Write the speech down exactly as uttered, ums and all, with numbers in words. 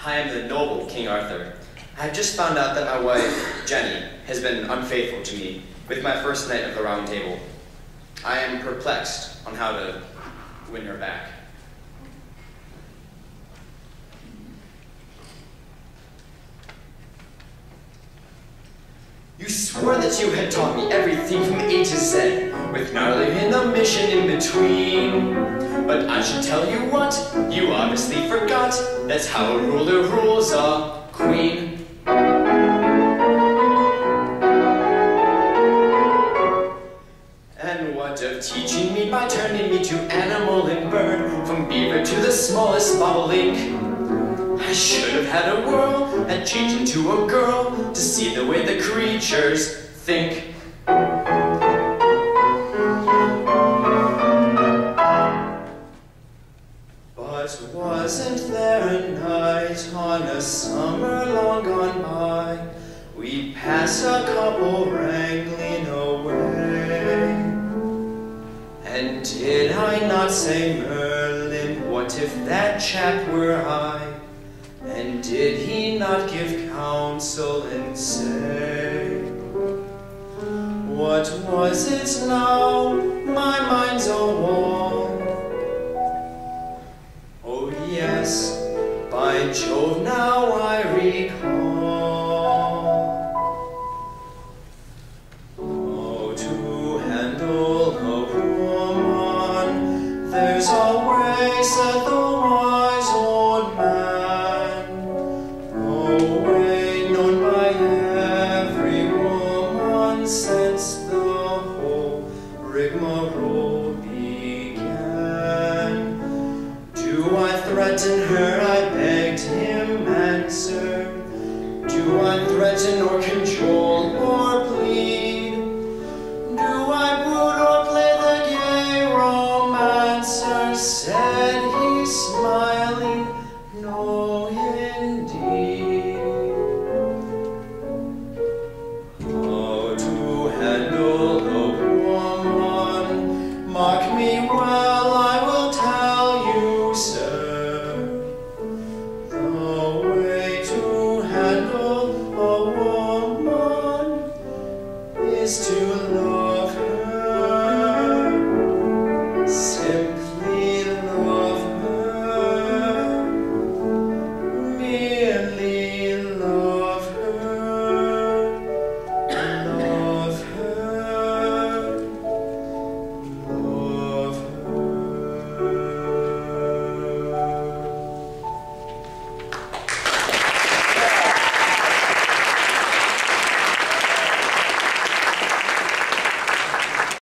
I am the noble King Arthur. I have just found out that my wife, Jenny, has been unfaithful to me with my first knight of the Round Table. I am perplexed on how to win her back. You swore that you had taught me everything from A to Z, with gnarly and a mission in between. But I should tell you what, you obviously forgot. That's how a ruler rules a queen. And what of teaching me by turning me to animal and bird, from beaver to the smallest bobolink? I should have had a whirl and changed into a girl to see the way the creatures think. But wasn't there a night on a summer long gone by, we pass a couple wrangling away? And did I not say, Merlin, what if that chap were I? And did he not give counsel and say, what was it now? My mind's a wall. Oh yes, by Jove, now I recall. Oh, to handle a woman, there's always said the wise old man. Since the whole rigmarole began, do I threaten her? I begged him answer. Do I threaten or cajole or plead? Do I brood or play the gay romancer? Said he, smiling, no.